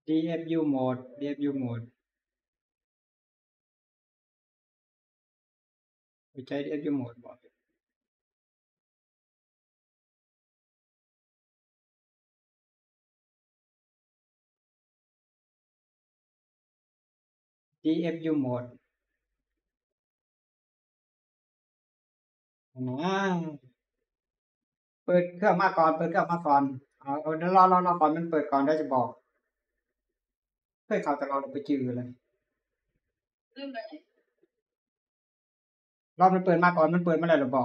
DFU mode DFU mode ไปใช้ DFU mode บ่ DFU mode เปิดเครื่องมาก่อนเปิดเครื่องมาก่อนเอาเดี๋ยวรอก่อนมันเปิดก่อนได้จะบอกเคยเข้าแต่เราไปจื้อเลยรอบมันเปิดมาก่อนมันเปิดมาแล้วหรือบอก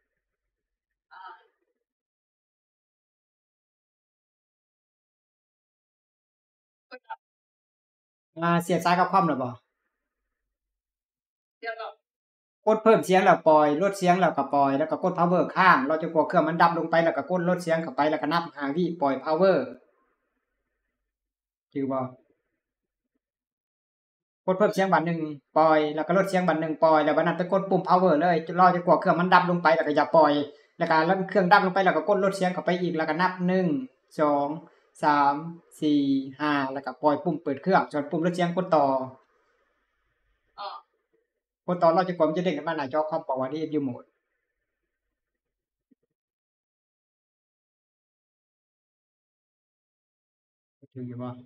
เสียบสายกับคอมหรือบ่กดเพิ่มเสียงแล้วปล่อยลดเสียงแล้วก็ปล่อยแล้วก็กด power ค้างเราจะกลัวเครื่องมันดับลงไปแล้วก็กดลดเสียงเข้าไปแล้วก็นับ5วิปล่อย power จื้อบ่กดเพิ่มเสียงบัดหนึงปล่อยแล้วก็ลดเสียงบัดหนึงปล่อยแล้วบัดนั้นไปกดปุ่ม power เลยรอจนกว่าเครื่องมันดับลงไปแล้วก็อย่าปล่อยแล้วเครื่องดับลงไปแล้วก็กดลดเสียงเข้าไปอีกแล้วก็นับ1 2 3 4 5แล้วก็ปล่อยปุ่มเปิดเครื่องส่วนปุ่มลดเสียงกดต่อกดต่อรอจนกว่ามันจะเด้งขึ้นมาหน้าจอคอมบอกว่า DFU mode ถืออยู่บ่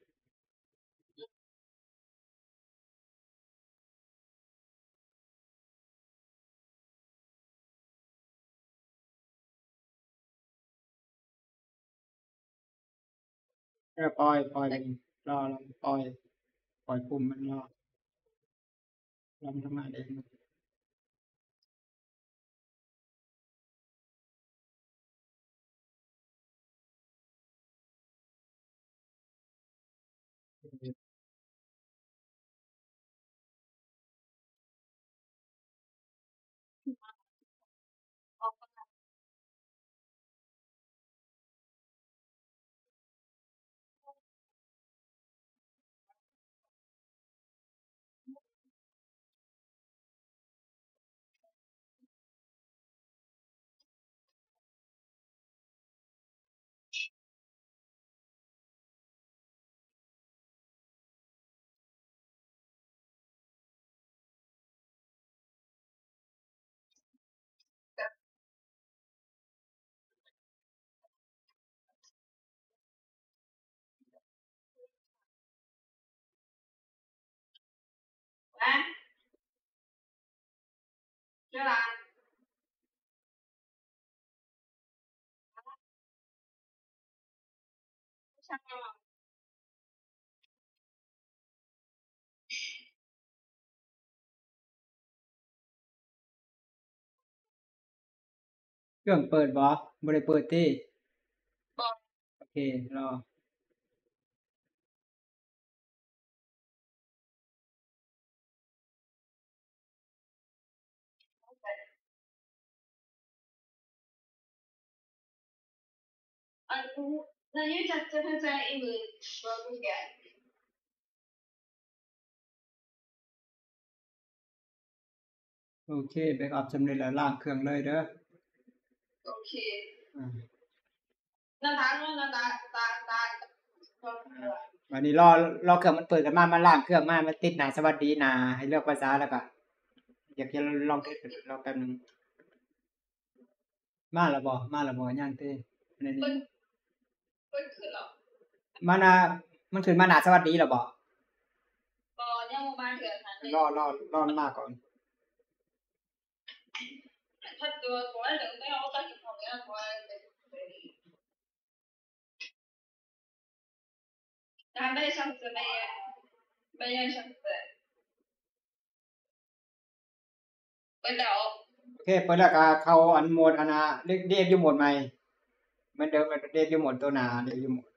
ปล่อยรอปล่อยปุ่มมันรอมันทำงานเองเครื่องเปิดบ่ได้เปิดติโอเครอโอเคแบ็กอัปสำเร็จแล้วล้างเครื่องเลยเด้ออ่าวันนี้รอเครื่องมันเปิดกันมาล้างเครื่องมามันติดหน้าสวัสดีหน้าให้เลือกภาษาแล้วก็อยากจะลองเทสรอแป๊บนึงมาแล้วบ่ยังติอันนี้มันมันขึ้นมาหน้าสวัสดีแล้วบ่รอมันมาก่อนโอเคเปิดแล้วก็เข้าอันโหมดอันน่ะDFUโหมดใหม่เหมือนเดิมDFUโหมดตัวหน้าDFUโหมด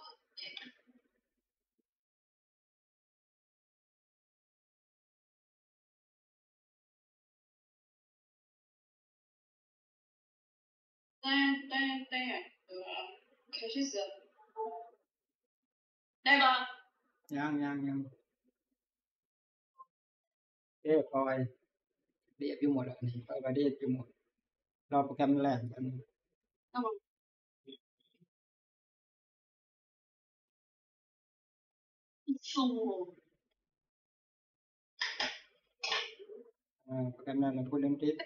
ยังปล่อย DFU โหมดแล้วอันนี้ปล่อยมา DFU โหมดรอโปรแกรมมันแล่นแป๊บนึงประกันนั้นเราพูดเรื่องทิศ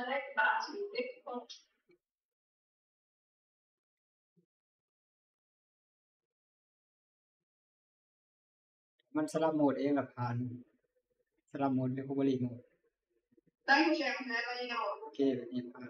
มันสลับโหมดเองหลักฐานสลับโหมดหรือคูบริโหมดโอเคแบบนี้ผ่าน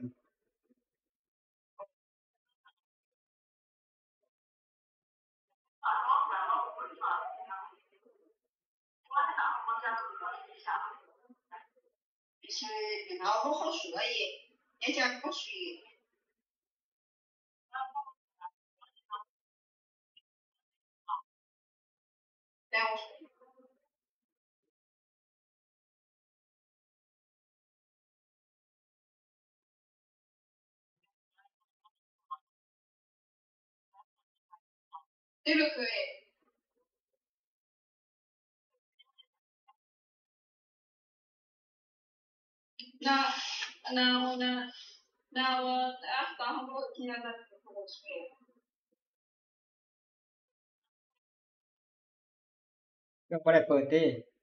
ก็บ่ได้เปิดเด้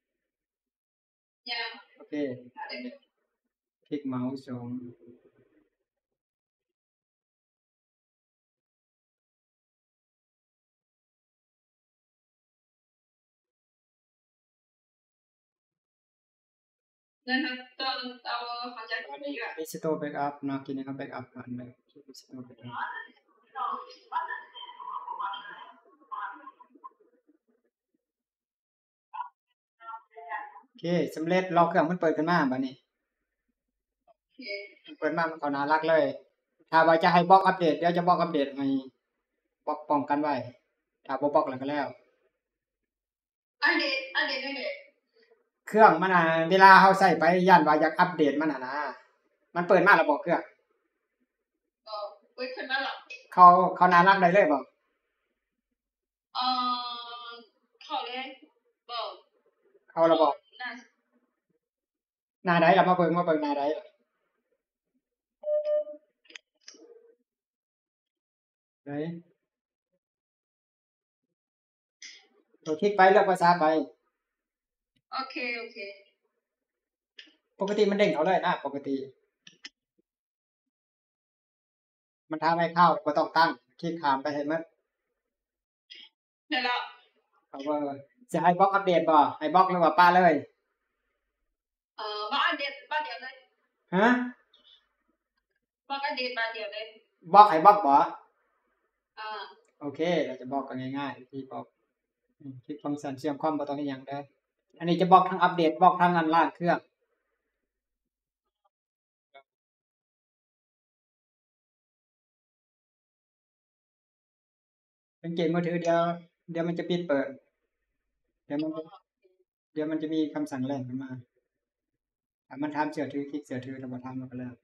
โอเคคลิกเมาส์ส่งrestore backup เนาะทีนี้ครับ backup ผ่านไป restore backup โอเคสำเร็จรอเครื่องมันเปิดขึ้นมาบัดนี้เปิดมามันก็น่ารักเลย ถ้าว่าจะให้บล็อกอัปเดตเดี๋ยวจะบล็อกอัปเดตให้บล็อกป้องกันไว้ถ้าบ่บล็อกแล้วก็แล้วเครื่องมันเวลาเฮาใช้ไปย้านว่าอยากอัปเดตมันนะมันเปิดมาแล้วบ่เครื่องเขาน่ารักได้เลยบ่เขาแล้วบ่หน้าใดล่ะมาเบิ่งหน้าใดไหนตัวคลิกไปเลือกภาษาไปปกติมันเด้งเอาเลยนะปกติมันถามให้เข้าบ่ต้องตั้งคลิกข้ามไปให้มันเขาว่าสิให้บล็อกอัปเดตบ่ให้บล็อกหรือว่าปาเลยฮะบล็อกให้บล็อกบ่โอเคเราจะบล็อกกันง่ายๆวิธีบล็อกคลิกฟังก์ชันเชื่อมความบ่ต้องเฮ็ดหยังเด้ออันนี้จะบล็อกทั้งอัปเดตบล็อกทั้งอันล้างเครื่องสังเกตมือถือเดี๋ยวมันจะปิดเปิดเดี๋ยวมันจะมีคำสั่งแล่นขึ้นมาถ้ามันถามเชื่อถือคลิกเชื่อถือแล้วบ่ถามมันก็แล้ว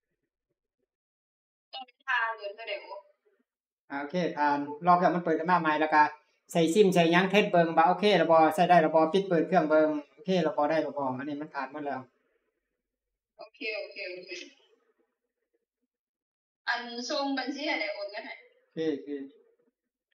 โอเคผ่านรอเครื่องมันเปิดขึ้นมาใหม่แล้วก็ใส่ซิมใส่หยังเทสเบิ่งว่าโอเคแล้วบ่ใช้ได้แล้วบ่ปิดเปิดเครื่องเบิ่งโอเคแล้วบ่ได้แล้วบ่อันนี้มันผ่านหมดแล้วโอเคโอเค